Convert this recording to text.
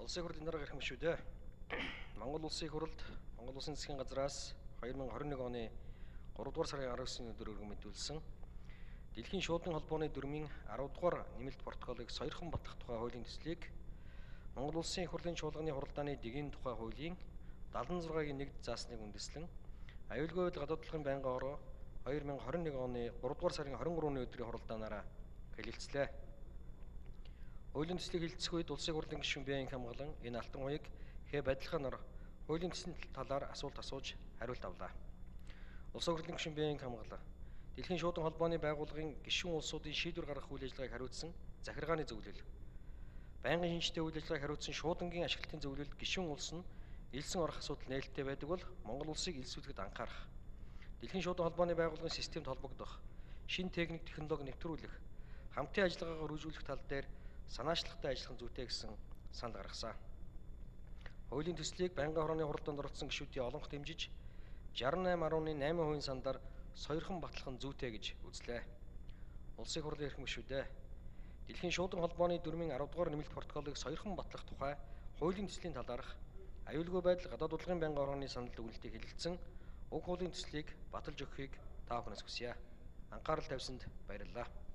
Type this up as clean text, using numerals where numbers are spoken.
Улсын хурлын дарга ирэх юм шүү дээ. Монгол Улсын хурлд Монгол Улсын засгийн газраас 2021 оны 3 дугаар сарын 19-ний өдөр өргөн мэдүүлсэн Дэлхийн шуудын холбооны дүрмийн 10 дугаар нэмэлт протоколыг сойрхон батлах тухай хуулийн төслийг Монгол Улсын их хурлын чуулганы хуралдааны дэгийн тухай хуулийн 76-гийн 1-д заасныг үндэслэн аюулгүй байдал гадаад улсын байнгын ороо 2021 оны 3 дугаар сарын 23-ны өдрийн хуралдаанаараа хэлэлцлээ. Хуулийн төслийг хэлэлцэх үед Улсын хурлын гишүүн Бяин хамгаалан энэ алтан хуйг хэд адилханаар хуулийн төслийн талаар асуулт асууж хариулт авлаа. Улсын хурлын гишүүн Бяин хамгаалан Дэлхийн шуудын холбооны байгууллагын гишүүн улсуудын шийдвэр гаргах үйл ажиллагааг хариуцсан захиргааны зөвлөл. Байнгын шинжтэй үйл ажиллагааг хариуцсан шуудангийн ашиглалтын зөвлөлд гишүүн улс нь элсэн орох асуудал нээлттэй байдаг бол Монгол улсыг элсүүлэхэд анхаарах. Дэлхийн шуудын холбооны байгууллагын системд холбогдох, шинэ техник технологи нэвтрүүлэх, хамтын ажиллагаагаа үргэлжлүүлэх тал дээр санаачлагтай ажиллах зүйтэй гэсэн санал гаргасан. Хуулийн төслийг байнгын хорооны хуралдаанд оролцсон гишүүдийн олонх дэмжиж 68.8% сандар сойрхон батлах нь зүйтэй гэж үзлээ. Улсын хурлын эрхэм гишүүдээ Дэлхийн шуудын холбооны дүрмийн 10 дугаар нэмэлт протоколыг сойрхон батлах тухай хуулийн төслийн талаарх аюулгүй байдал гадаад улсын байнгын орооны санал дүгнэлтийг хэлэлцэн уг хуулийн төслийг баталж өгөхийг та бүхнээс хүсье. Анхаарал тавьсанд баярлалаа.